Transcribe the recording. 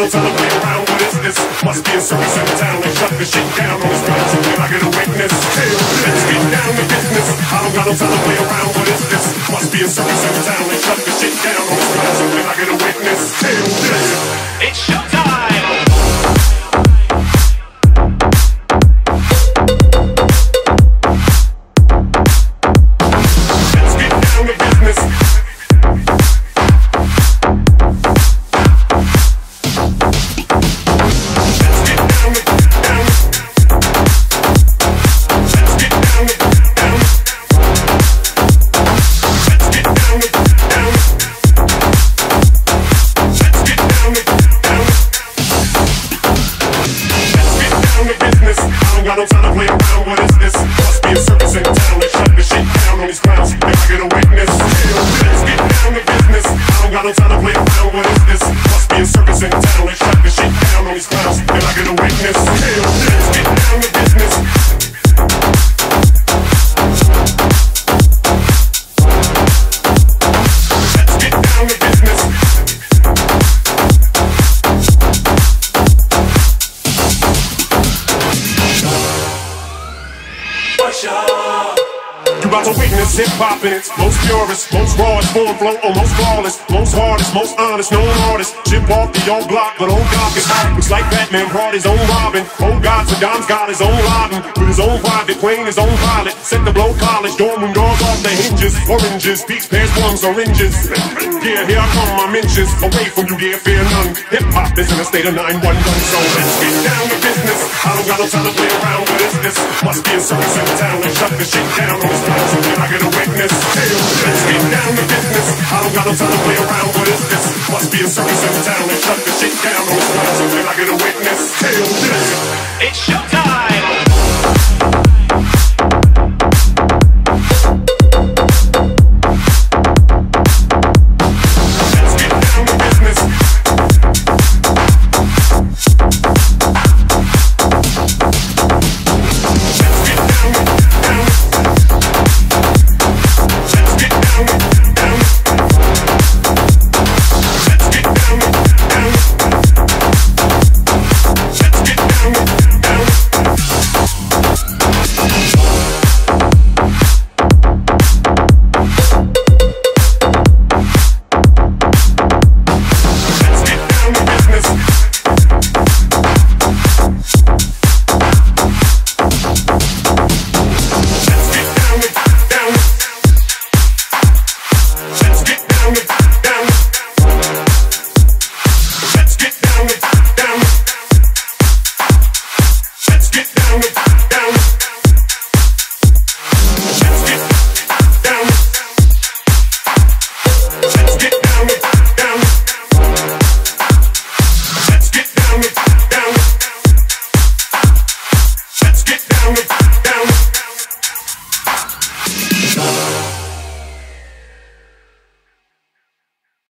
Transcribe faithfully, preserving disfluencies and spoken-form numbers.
no time to play around. What is this? Must be a circus in town. They shut the shit down on this ground. So can I get a witness? Hey, let's get down to business. I don't got no time to play around. What is this? Must be a circus in town. They shut the shit down on this ground. So can I get a witness? Hey, it's showtime! Got no time to play around, what is this? Must be a circus in town. They shut the shit down on these clowns. Can I get a witness? Let's get down to business. I don't got no time to play around, what is this? Must be a circus in town. They shut the shit down on these clowns. Can I get a witness? Let's get down to business. You about to witness hip-hop in its most purest, most rawest form, flow almost flawless, most hardest, most honest, known artist. Chip off the old block, but old Glock is hot. Looks like Batman brought his own Robin. Old God, Saddam's got his own Laden. With his own private plane, his own pilot. Set the blow college, dorm room doors off the hinges. Oranges, peach, pears, plums, oranges. Yeah, here I come, I'm inches away from you, dear, fear none. Hip-hop is in a state of nine one one, so let's get down to business. I don't got no time to play around, what is this? Must be a circus in town. They shut the shit down on this ground, so can I get a witness? Hey, let's get down to business. I don't got no time to play around, what is this? Must be a circus in town. They shut the shit down on this ground, so can I get a witness? Hey, it's showtime! down.